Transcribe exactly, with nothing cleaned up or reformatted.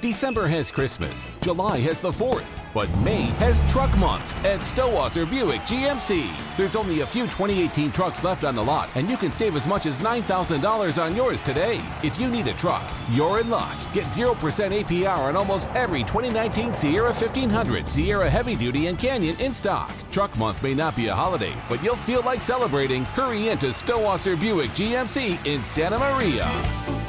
December has Christmas, July has the fourth, but May has Truck Month at Stowasser Buick G M C. There's only a few twenty eighteen trucks left on the lot, and you can save as much as nine thousand dollars on yours today. If you need a truck, you're in luck. Get zero percent A P R on almost every twenty nineteen Sierra fifteen hundred, Sierra Heavy Duty, and Canyon in stock. Truck Month may not be a holiday, but you'll feel like celebrating. Hurry into Stowasser Buick G M C in Santa Maria.